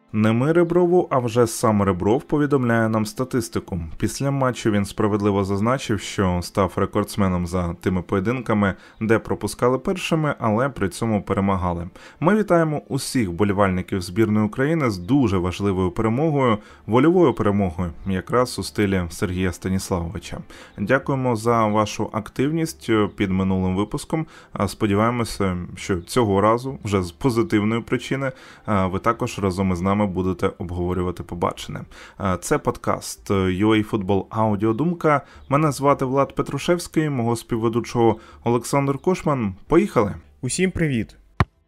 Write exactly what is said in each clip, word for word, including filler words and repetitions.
Не ми Реброву, а вже сам Ребров повідомляє нам статистику. Після матчу він справедливо зазначив, що став рекордсменом за тими поєдинками, де пропускали першими, але при цьому перемагали. Ми вітаємо усіх болівальників збірної України з дуже важливою перемогою, вольовою перемогою, якраз у стилі Сергія Станіславовича. Дякуємо за вашу активність під минулим випуском. Сподіваємося, що цього разу, вже з позитивної причини, ви також разом із нами будете обговорювати побачене. Це подкаст ю ей Футбол Аудіодумка. Мене звати Влад Петрушевський, мого співведучого Олександр Кошман. Поїхали! Усім привіт!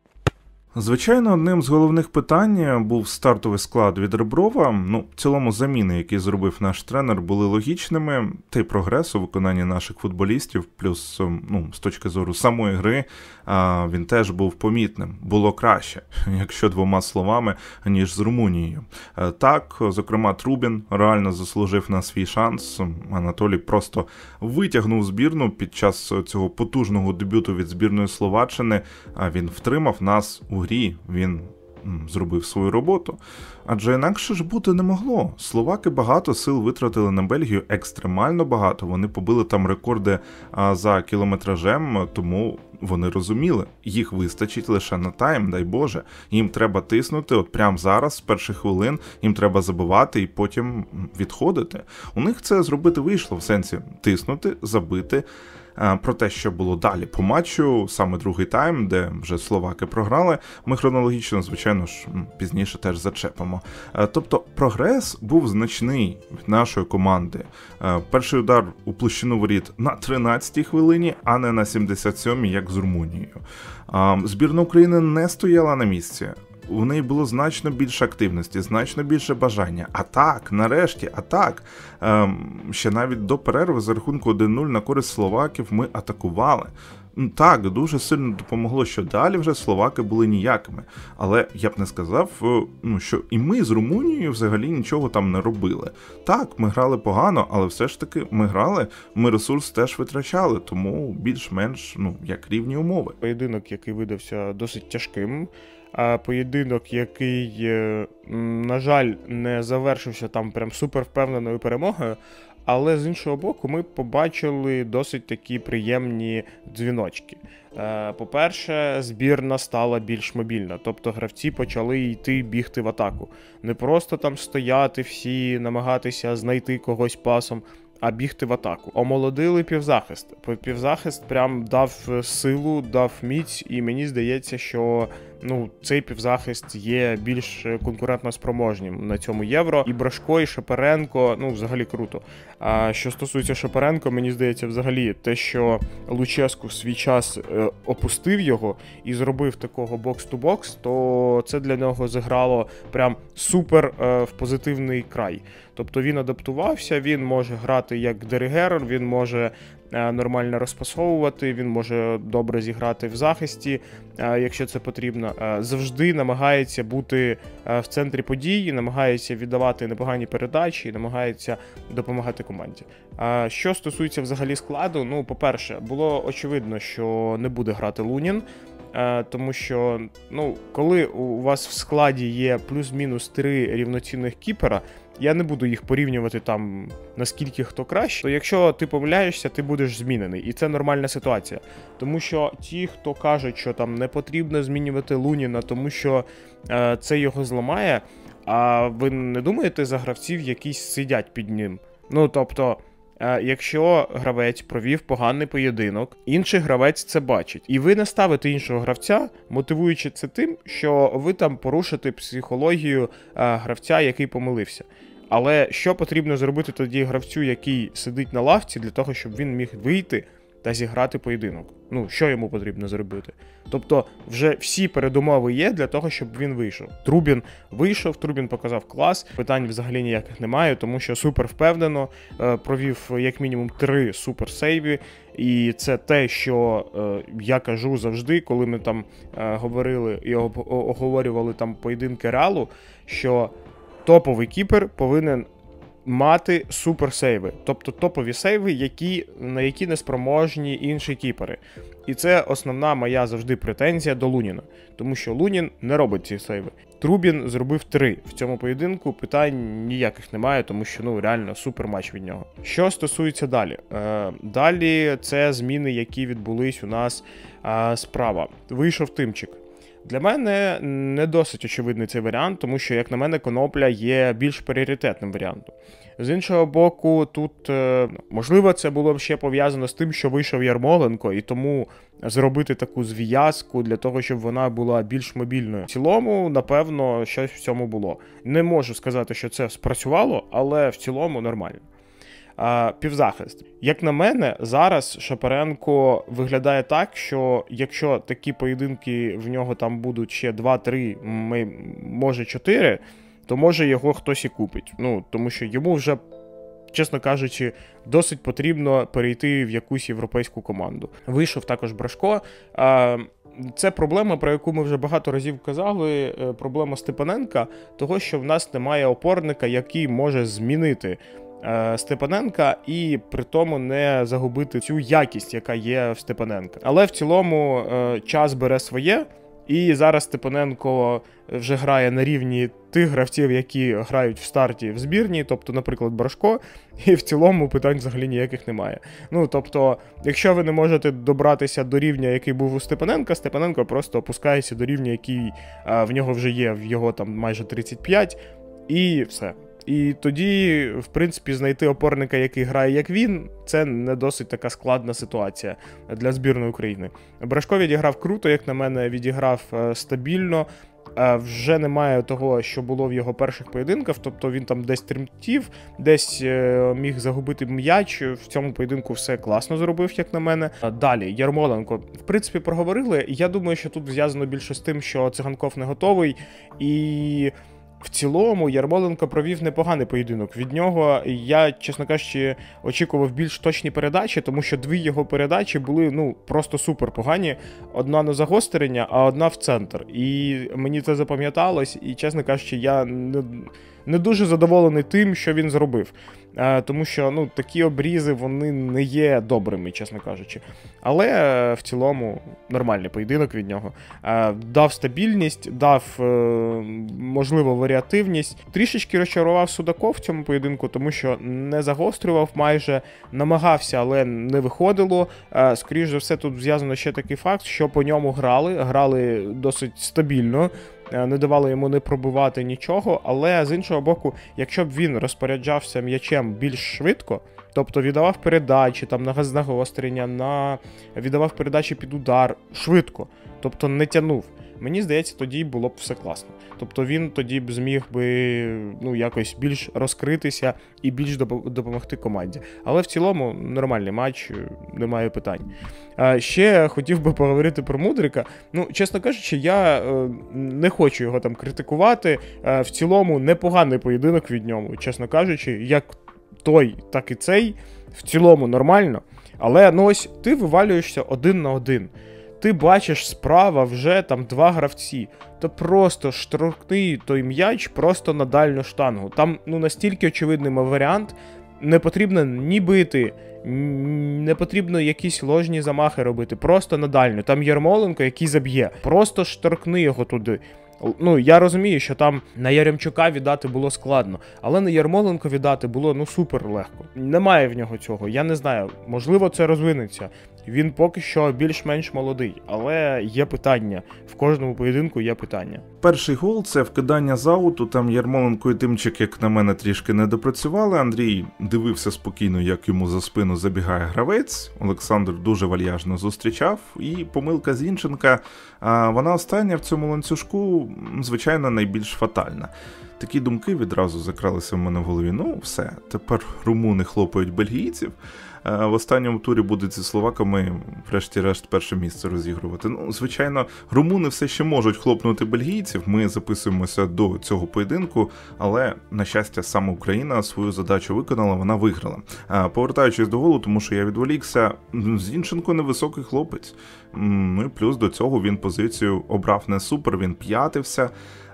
Звичайно, одним з головних питань був стартовий склад від Реброва. Ну, в цілому заміни, які зробив наш тренер, були логічними. Та й прогрес у виконанні наших футболістів, плюс, ну, з точки зору самої гри, він теж був помітним. Було краще, якщо двома словами, ніж з Румунією. Так, зокрема, Трубін реально заслужив на свій шанс. Анатолій просто витягнув збірну під час цього потужного дебюту від збірної Словаччини. Він втримав нас у грі, він зробив свою роботу. Адже інакше ж бути не могло. Словаки багато сил витратили на Бельгію, екстремально багато. Вони побили там рекорди за кілометражем, тому вони розуміли, їх вистачить лише на тайм, дай Боже. Їм треба тиснути, от прямо зараз, з перших хвилин, їм треба забивати і потім відходити. У них це зробити вийшло, в сенсі тиснути, забити. Про те, що було далі по матчу, саме другий тайм, де вже словаки програли, ми хронологічно, звичайно ж, пізніше теж зачепимо. Тобто прогрес був значний від нашої команди. Перший удар у площину воріт на тринадцятій хвилині, а не на сімдесят сьомій, як з Румунією. Збірна України не стояла на місці. У неї було значно більше активності, значно більше бажання. А так, нарешті, а так, ем, ще навіть до перерви за рахунку один нуль на користь словаків ми атакували. Так, дуже сильно допомогло, що далі вже словаки були ніякими. Але я б не сказав, ну, що і ми з Румунією взагалі нічого там не робили. Так, ми грали погано, але все ж таки ми грали, ми ресурс теж витрачали, тому більш-менш, ну, як рівні умови. Поєдинок, який видався досить тяжким, поєдинок, який, на жаль, не завершився там прям супервпевненою перемогою, але з іншого боку ми побачили досить такі приємні дзвіночки. По-перше, збірна стала більш мобільна, тобто гравці почали йти бігти в атаку. Не просто там стояти всі, намагатися знайти когось пасом, а бігти в атаку. Омолодили півзахист. Півзахист прям дав силу, дав міць, і мені здається, що ну, цей півзахист є більш конкурентно спроможнім на цьому Євро. І Брашко, і Шапаренко, ну, взагалі круто. А що стосується Шапаренко, мені здається, взагалі, те, що Луческу в свій час е, опустив його і зробив такого бокс-ту-бокс, то це для нього зіграло прям супер е, в позитивний край. Тобто він адаптувався, він може грати як диригер, він може е, нормально розпасовувати, він може добре зіграти в захисті, е, якщо це потрібно. Е, завжди намагається бути е, в центрі подій, намагається віддавати непогані передачі, намагається допомагати команді. А що стосується взагалі складу, ну, по-перше, було очевидно, що не буде грати Лунін, тому що, ну, коли у вас в складі є плюс-мінус три рівноцінних кіпера, я не буду їх порівнювати там, наскільки хто краще, то якщо ти помиляєшся, ти будеш змінений. І це нормальна ситуація. Тому що ті, хто кажуть, що там не потрібно змінювати Луніна, тому що е, це його зламає, а ви не думаєте за гравців, які сидять під ним? Ну, тобто, якщо гравець провів поганий поєдинок, інший гравець це бачить. І ви не ставите іншого гравця, мотивуючи це тим, що ви там порушите психологію гравця, який помилився. Але що потрібно зробити тоді гравцю, який сидить на лавці, для того, щоб він міг вийти та зіграти поєдинок? Ну, що йому потрібно зробити? Тобто, вже всі передумови є для того, щоб він вийшов. Трубін вийшов, Трубін показав клас, питань взагалі ніяких немає, тому що супер впевнено провів як мінімум три супер сейві, і це те, що е, я кажу завжди, коли ми там е, говорили і оговорювали там поєдинки Реалу, що топовий кіпер повинен мати суперсейви, тобто топові сейви, які, на які не спроможні інші кіпери. І це основна моя завжди претензія до Луніна, тому що Лунін не робить ці сейви. Трубін зробив три. В цьому поєдинку питань ніяких немає, тому що, ну, реально супер матч від нього. Що стосується далі? Е, далі це зміни, які відбулись у нас е, справа. Вийшов Тимчик. Для мене не досить очевидний цей варіант, тому що, як на мене, Конопля є більш пріоритетним варіантом. З іншого боку, тут, можливо, це було б ще пов'язано з тим, що вийшов Ярмоленко, і тому зробити таку зв'язку для того, щоб вона була більш мобільною. В цілому, напевно, щось в цьому було. Не можу сказати, що це спрацювало, але в цілому нормально. А, півзахист. Як на мене, зараз Шапаренко виглядає так, що якщо такі поєдинки в нього там будуть ще два-три, може чотири, то може його хтось і купить. Ну, тому що йому вже, чесно кажучи, досить потрібно перейти в якусь європейську команду. Вийшов також Брашко. А, це проблема, про яку ми вже багато разів казали, проблема Степаненка, того, що в нас немає опорника, який може змінити Степаненка і при тому не загубити цю якість, яка є в Степаненка. Але в цілому час бере своє, і зараз Степаненко вже грає на рівні тих гравців, які грають в старті в збірні, тобто, наприклад, Брашко, і в цілому питань взагалі ніяких немає. Ну, тобто, якщо ви не можете добратися до рівня, який був у Степаненка, Степаненко просто опускається до рівня, який а, в нього вже є, в його там майже тридцять п'ять, і все. І тоді, в принципі, знайти опорника, який грає як він, це не досить така складна ситуація для збірної України. Брашко відіграв круто, як на мене, відіграв стабільно. Вже немає того, що було в його перших поєдинках, тобто він там десь тремтів, десь міг загубити м'яч, в цьому поєдинку все класно зробив, як на мене. Далі, Ярмоленко. В принципі, проговорили, я думаю, що тут зв'язано більше з тим, що Циганков не готовий, і... В цілому, Ярмоленко провів непоганий поєдинок. Від нього я, чесно кажучи, очікував більш точні передачі, тому що дві його передачі були, ну, просто супер погані. Одна на загострення, а одна в центр. І мені це запам'яталось, і, чесно кажучи, я не, не дуже задоволений тим, що він зробив. А, тому що, ну, такі обрізи, вони не є добрими, чесно кажучи. Але в цілому нормальний поєдинок від нього. А, дав стабільність, дав, можливо, варіативність. Трішечки розчарував Судаков в цьому поєдинку, тому що не загострював майже, намагався, але не виходило. А, скоріш за все, тут зв'язано ще такий факт, що по ньому грали, грали досить стабільно. Не давали йому не пробивати нічого, але з іншого боку, якщо б він розпоряджався м'ячем більш швидко, тобто віддавав передачі там на загострення, на... віддавав передачі під удар швидко, тобто не тянув, мені здається, тоді було б все класно. Тобто він тоді б зміг би, ну, якось більш розкритися і більш допомогти команді. Але в цілому нормальний матч, немає питань. А ще хотів би поговорити про Мудрика. Ну, чесно кажучи, я е, не хочу його там критикувати. Е, в цілому непоганий поєдинок від нього, чесно кажучи, як той, так і цей. В цілому нормально. Але, ну ось, ти вивалюєшся один на один. Ти бачиш справа вже там два гравці, то просто штрукни той м'яч просто на дальню штангу. Там, ну, настільки очевидний варіант, не потрібно ні бити, не потрібно якісь ложні замахи робити, просто на дальню. Там Ярмоленко, який заб'є, просто штрукни його туди. Ну, я розумію, що там на Яремчука віддати було складно, але на Ярмоленко віддати було, ну, супер легко. Немає в нього цього, я не знаю, можливо, це розвинеться. Він поки що більш-менш молодий, але є питання. В кожному поєдинку є питання. Перший гол – це вкидання з ауту, там Ярмоленко і Тимчик, як на мене, трішки не допрацювали. Андрій дивився спокійно, як йому за спину забігає гравець. Олександр дуже вальяжно зустрічав. І помилка Зінченка, вона остання в цьому ланцюжку, звичайно, найбільш фатальна. Такі думки відразу закралися в мене в голові. Ну, все, тепер румуни хлопають бельгійців. В останньому турі будуть зі словаками, врешті-решт, перше місце розігрувати. Ну, звичайно, румуни все ще можуть хлопнути бельгійців, ми записуємося до цього поєдинку, але, на щастя, саме Україна свою задачу виконала, вона виграла. Повертаючись до голу, тому що я відволікся, Зінченко невисокий хлопець. Ну і плюс до цього він позицію обрав не супер, він п'ятився.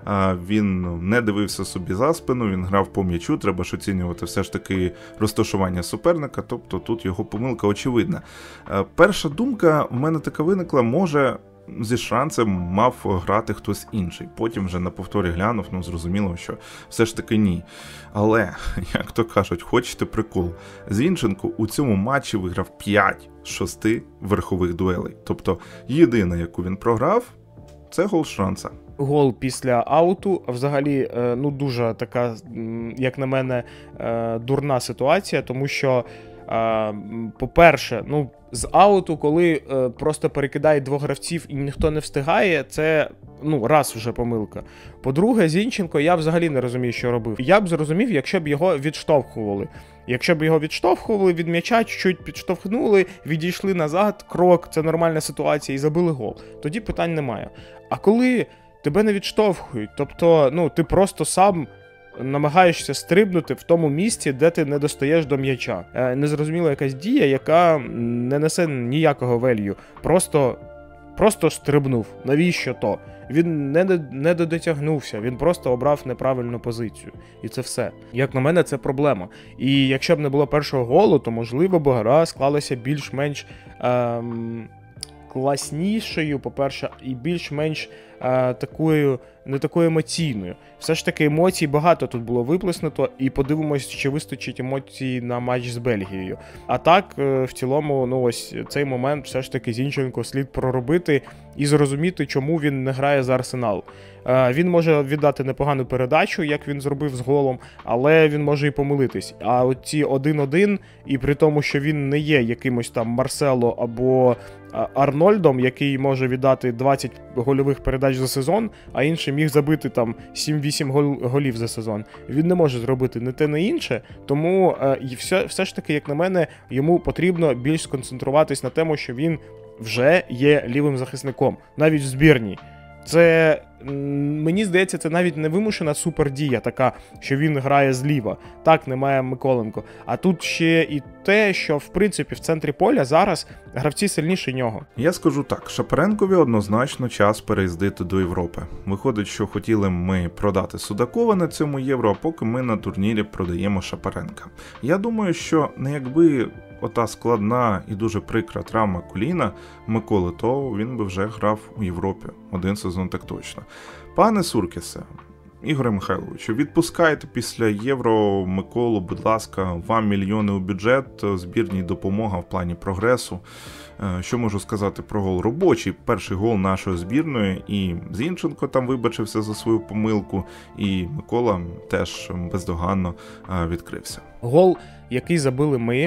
Він не дивився собі за спину, він грав по м'ячу, треба ж оцінювати все ж таки розташування суперника, тобто тут його помилка очевидна. Перша думка в мене така виникла, може зі Шранцем мав грати хтось інший. Потім вже на повторі глянув, ну зрозуміло, що все ж таки ні. Але, як то кажуть, хочете прикол, Зінченко у цьому матчі виграв п'ять з шести верхових дуелей. Тобто єдина, яку він програв, це гол Шранца. Гол після ауту, взагалі, ну дуже така, як на мене, дурна ситуація, тому що, по-перше, ну, з ауту, коли просто перекидають двох гравців і ніхто не встигає, це, ну, раз вже помилка. По-друге, Зінченко, я взагалі не розумію, що робив. Я б зрозумів, якщо б його відштовхували. Якщо б його відштовхували від м'яча, чуть-чуть підштовхнули, відійшли назад, крок, це нормальна ситуація, і забили гол. Тоді питань немає. А коли тебе не відштовхують, тобто, ну, ти просто сам намагаєшся стрибнути в тому місці, де ти не достаєш до м'яча. Незрозуміла якась дія, яка не несе ніякого велью. Просто, просто стрибнув. Навіщо то? Він не, не додотягнувся, він просто обрав неправильну позицію. І це все. Як на мене, це проблема. І якщо б не було першого голу, то, можливо, б гра склалася більш-менш ем, класнішою, по-перше, і більш-менш е, такою, не такою емоційною. Все ж таки емоцій багато тут було виплеснуто, і подивимось, чи вистачить емоцій на матч з Бельгією. А так, е, в цілому, ну ось цей момент все ж таки Зінченко слід проробити і зрозуміти, чому він не грає за Арсенал. Е, він може віддати непогану передачу, як він зробив з голом, але він може і помилитись. А от ці один-один, і при тому, що він не є якимось там Марсело або Арнольдом, який може віддати двадцять гольових передач за сезон, а інший міг забити там сім-вісім гол, голів за сезон. Він не може зробити не те, не інше, тому е, і все, все ж таки, як на мене, йому потрібно більш сконцентруватись на тому, що він вже є лівим захисником, навіть в збірній. Це, мені здається, це навіть не вимушена супердія така, що він грає зліва. Так, немає Миколенко. А тут ще і те, що, в принципі, в центрі поля зараз гравці сильніші нього. Я скажу так, Шапаренкові однозначно час переїздити до Європи. Виходить, що хотіли ми продати Судакова на цьому Євро, а поки ми на турнірі продаємо Шапаренка. Я думаю, що не якби ота складна і дуже прикра травма коліна Миколи, то він би вже грав у Європі. Один сезон так точно. Пане Суркісе, Ігоре Михайловичу, відпускайте після Євро Миколу, будь ласка, вам мільйони у бюджет, збірній допомога в плані прогресу. Що можу сказати про гол? Робочий, перший гол нашої збірної, і Зінченко там вибачився за свою помилку, і Микола теж бездоганно відкрився. Гол, який забили ми,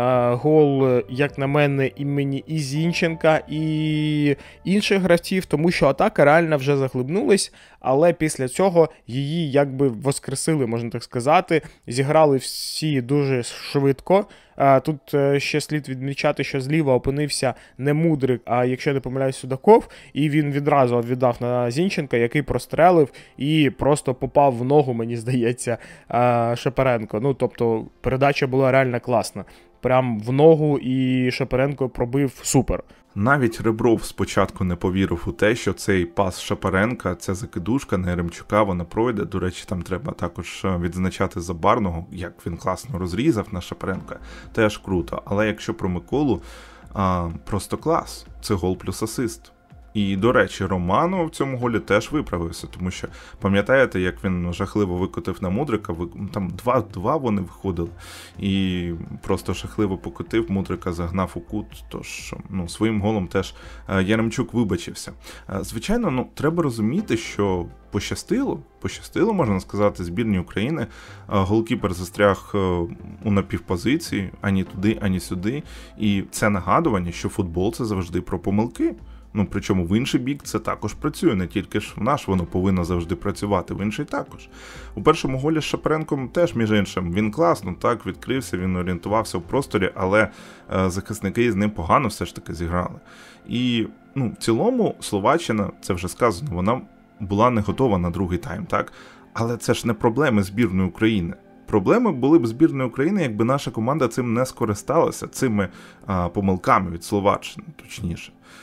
гол, як на мене, імені і Зінченка, і інших гравців, тому що атака реально вже заглибнулась, але після цього її якби воскресили, можна так сказати, зіграли всі дуже швидко. Тут ще слід відмічати, що зліва опинився не Мудрик, а, якщо не помиляюсь, Судаков, і він відразу віддав на Зінченка, який прострелив і просто попав в ногу, мені здається, Шапаренко. Ну, тобто, передача була реально класна. Прям в ногу, і Шапаренко пробив супер. Навіть Ребров спочатку не повірив у те, що цей пас Шапаренка, ця закидушка на Яремчука, вона пройде. До речі, там треба також відзначати Забарного, як він класно розрізав на Шапаренка. Теж круто. Але якщо про Миколу, а, просто клас. Це гол плюс асист. І, до речі, Романо в цьому голі теж виправився, тому що, пам'ятаєте, як він жахливо викотив на Мудрика, там два-два вони виходили, і просто жахливо покотив, Мудрика загнав у кут, тож, ну, своїм голом теж Яремчук вибачився. Звичайно, ну, треба розуміти, що пощастило, пощастило, можна сказати, збірній України, голкіпер застряг у напівпозиції, ані туди, ані сюди, і це нагадування, що футбол – це завжди про помилки. Ну, причому в інший бік це також працює, не тільки ж в наш воно повинно завжди працювати, в інший також. У першому голі з Шапаренком теж, між іншим, він класно, так, відкрився, він орієнтувався в просторі, але е, захисники з ним погано все ж таки зіграли. І, ну, в цілому, Словаччина, це вже сказано, вона була не готова на другий тайм, так? Але це ж не проблеми збірної України. Проблеми були б збірної України, якби наша команда цим не скористалася, цими а, помилками від Словаччини, точніше.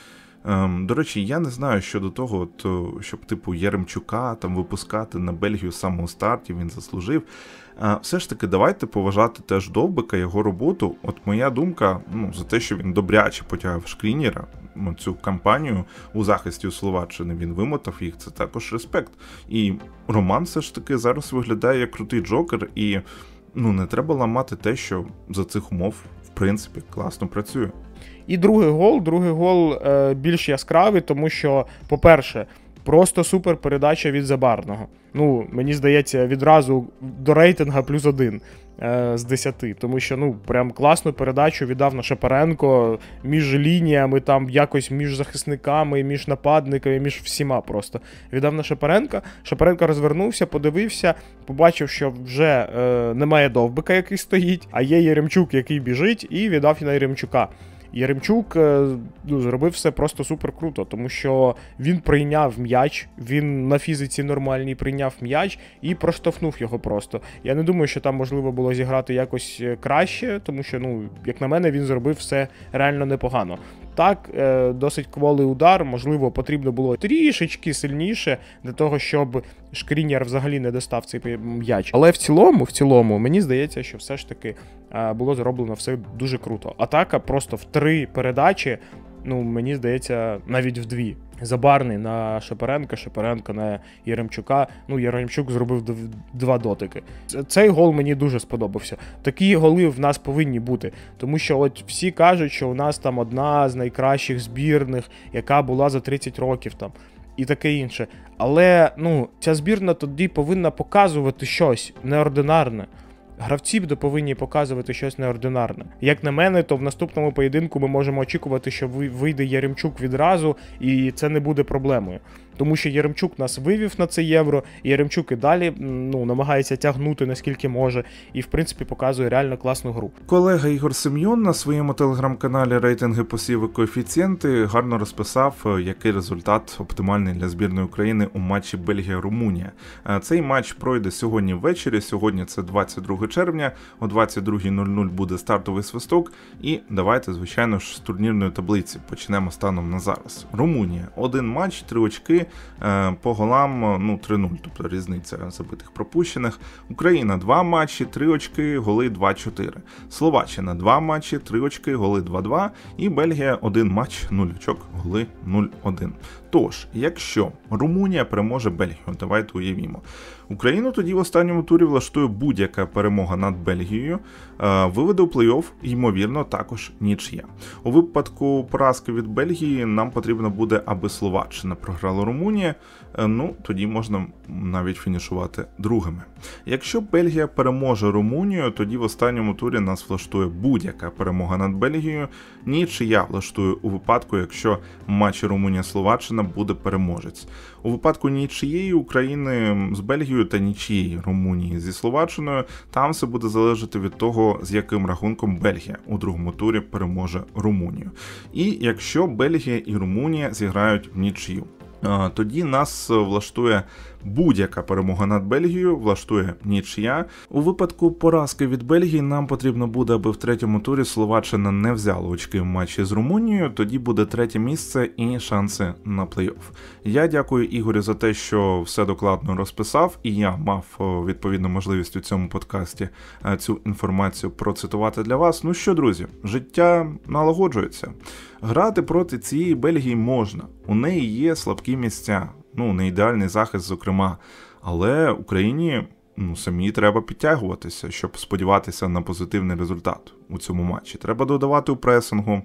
Ем, до речі, я не знаю щодо того, от, щоб типу Яремчука там випускати на Бельгію з самого старту, він заслужив. Е, все ж таки, давайте поважати теж Довбика, його роботу. От моя думка, ну, за те, що він добряче потягав Шкрінєра, цю кампанію у захисті у Словаччини, він вимотав їх, це також респект. І Роман все ж таки зараз виглядає як крутий джокер, і ну, не треба ламати те, що за цих умов, в принципі, класно працює. І другий гол, другий гол е, більш яскравий, тому що, по-перше, просто супер передача від Забарного. Ну, мені здається, відразу до рейтинга плюс один е, з десяти, тому що, ну, прям класну передачу віддав на Шапаренко між лініями, там, якось між захисниками, між нападниками, між всіма просто. Віддав на Шапаренка, Шапаренко розвернувся, подивився, побачив, що вже е, немає Довбика, який стоїть, а є Яремчук, який біжить, і віддав на Яремчука. Яремчук ну, зробив все просто супер круто, тому що він прийняв м'яч, він на фізиці нормальній прийняв м'яч і проштовхнув його просто. Я не думаю, що там можливо було зіграти якось краще, тому що, ну, як на мене, він зробив все реально непогано. Так, досить кволий удар, можливо, потрібно було трішечки сильніше для того, щоб Шкрінєр взагалі не достав цей м'яч. Але в цілому, в цілому, мені здається, що все ж таки було зроблено все дуже круто. Атака просто в три передачі, ну, мені здається, навіть в дві. Забарний на Шапаренка, Шапаренко на Яремчука. Ну, Яремчук зробив два дотики. Цей гол мені дуже сподобався. Такі голи в нас повинні бути. Тому що от всі кажуть, що у нас там одна з найкращих збірних, яка була за тридцять років там. І таке інше. Але, ну, ця збірна тоді повинна показувати щось неординарне. Гравці повинні показувати щось неординарне. Як на мене, то в наступному поєдинку ми можемо очікувати, що вийде Яремчук відразу, і це не буде проблемою. Тому що Яремчук нас вивів на це Євро, і Яремчук і далі ну, намагається тягнути наскільки може, і в принципі показує реально класну гру. Колега Ігор Сем'йон на своєму телеграм-каналі «Рейтинги посів і коефіцієнти» гарно розписав, який результат оптимальний для збірної України у матчі Бельгія-Румунія. Цей матч пройде сьогодні ввечері, сьогодні це двадцять друге червня, о двадцять друга нуль нуль буде стартовий свисток, і давайте, звичайно ж, з турнірної таблиці почнемо станом на зараз. Румунія – один матч, три очки, по голам, ну, три нуль, тобто різниця забитих пропущених. Україна два матчі, три очки, голи два чотири. Словаччина два матчі, три очки, голи два два. І Бельгія один матч, нуль очок, голи нуль один. Тож, якщо Румунія переможе Бельгію, давайте уявімо, Україну тоді в останньому турі влаштує будь-яка перемога над Бельгією, виведе у плей-офф, ймовірно, також нічия. У випадку поразки від Бельгії нам потрібно буде, аби Словаччина програла Румунії, ну, тоді можна навіть фінішувати другими. Якщо Бельгія переможе Румунію, тоді в останньому турі нас влаштує будь-яка перемога над Бельгією, нічия влаштує у випадку, якщо в матчі Румунія-Словаччина буде переможець. У випадку нічиєї України з Бельгією та нічиєї Румунії зі Словаччиною, там все буде залежати від того, з яким рахунком Бельгія у другому турі переможе Румунію. І якщо Бельгія і Румунія зіграють в нічию, тоді нас влаштує будь-яка перемога над Бельгією, влаштує нічия. У випадку поразки від Бельгії нам потрібно буде, аби в третьому турі Словаччина не взяла очки в матчі з Румунією, тоді буде третє місце і шанси на плей-офф. Я дякую Ігорю за те, що все докладно розписав, і я мав відповідну можливість у цьому подкасті цю інформацію процитувати для вас. Ну що, друзі, життя налагоджується. Грати проти цієї Бельгії можна, у неї є слабкі місця, ну, не ідеальний захист, зокрема, але Україні ну, самі треба підтягуватися, щоб сподіватися на позитивний результат у цьому матчі. Треба додавати у пресингу,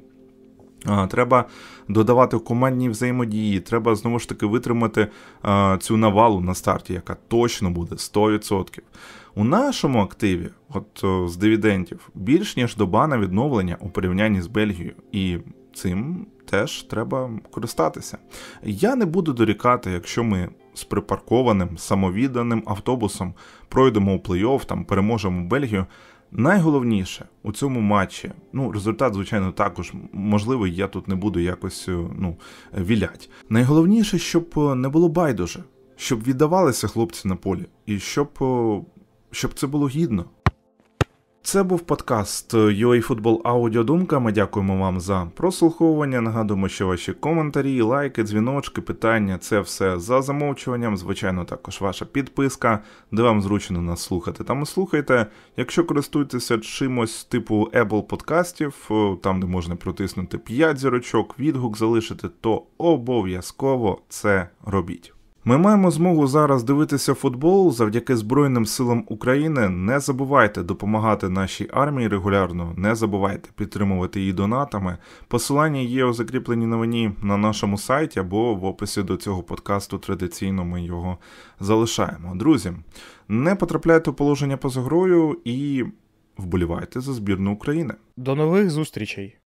треба додавати в командній взаємодії, треба знову ж таки витримати цю навалу на старті, яка точно буде сто відсотків. У нашому активі, от з дивідендів, більш ніж доба на відновлення у порівнянні з Бельгією, і цим теж треба користатися. Я не буду дорікати, якщо ми з припаркованим, самовідданим автобусом пройдемо у плей-офф, там переможемо Бельгію. Найголовніше у цьому матчі, ну, результат, звичайно, також можливий, я тут не буду якось, ну, вілять. Найголовніше, щоб не було байдуже, щоб віддавалися хлопці на полі, і щоб, щоб це було гідно. Це був подкаст ю ей Football Аудіодумка. Ми дякуємо вам за прослуховування. Нагадуємо, що ваші коментарі, лайки, дзвіночки, питання – це все за замовчуванням. Звичайно, також ваша підписка, де вам зручно нас слухати. Там і слухайте. Якщо користуєтеся чимось типу Apple подкастів, там, де можна протиснути п'ять зірочок, відгук залишити, то обов'язково це робіть. Ми маємо змогу зараз дивитися футбол завдяки Збройним силам України. Не забувайте допомагати нашій армії регулярно, не забувайте підтримувати її донатами. Посилання є у закріпленій новині на нашому сайті або в описі до цього подкасту, традиційно ми його залишаємо. Друзі, не потрапляйте у положення поза грою і вболівайте за збірну України. До нових зустрічей!